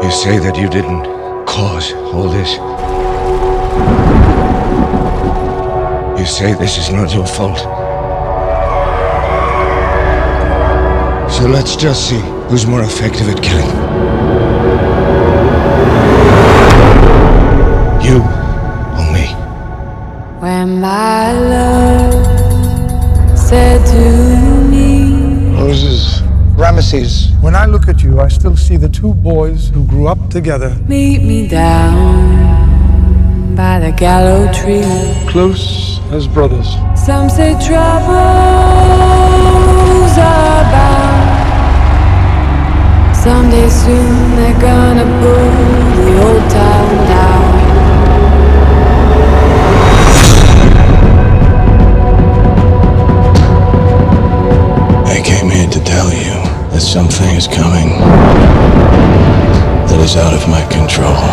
You say that you didn't cause all this. You say this is not your fault. So let's just see who's more effective at killing. You or me? When my love said to me, Moses, Ramesses, when I look at you, I still see the two boys who grew up together. meet me down by the gallows tree. Close as brothers. Some say troubles are bound. Someday soon they're gonna pull the old town down. I came here to tell you that something is coming that is out of my control.